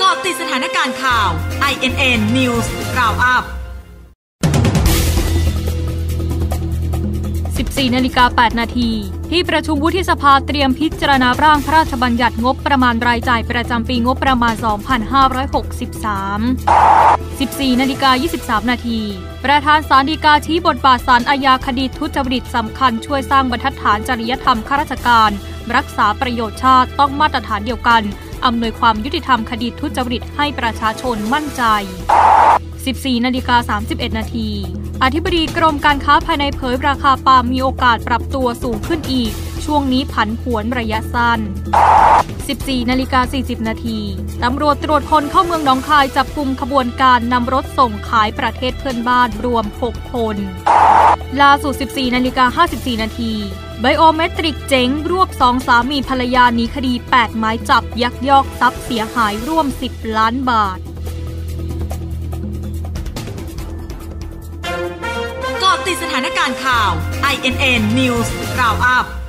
าะติดสถานการณ์ข่าว INN News Roundup 14:08 น.ที่ประชุมวุฒิสภาเตรียมพิจารณาร่างพระราชบัญญัติงบประมาณรายจ่ายประจำปีงบประมาณ 2563 14:23 น.ประธานศาลฎีกาชี้บทบาทศาลอาญาคดีทุจริตสำคัญช่วยสร้างบรรทัดฐานจริยธรรมข้าราชการรักษาประโยชน์ชาติต้องมาตรฐานเดียวกันอำนวยความยุติธรรมคดีทุจริตให้ประชาชนมั่นใจ 14:31 น.อธิบดีกรมการค้าภายในเผยราคาปาล์มมีโอกาสปรับตัวสูงขึ้นอีกช่วงนี้ผันผวนระยะสั้น 14:40 น.ตำรวจตรวจคนเข้าเมืองหนองคายจับกุมขบวนการนำรถส่งขายประเทศเพื่อนบ้านรวม6คนล่าสุด 14:54 น.ไบโอเมตริกเจ๋งรวบ2สามีภรรยาหนีคดี8หมายจับยักยอกทรัพย์เสียหายร่วม10 ล้านบาทเกาะติดสถานการณ์ข่าว INN News Roundup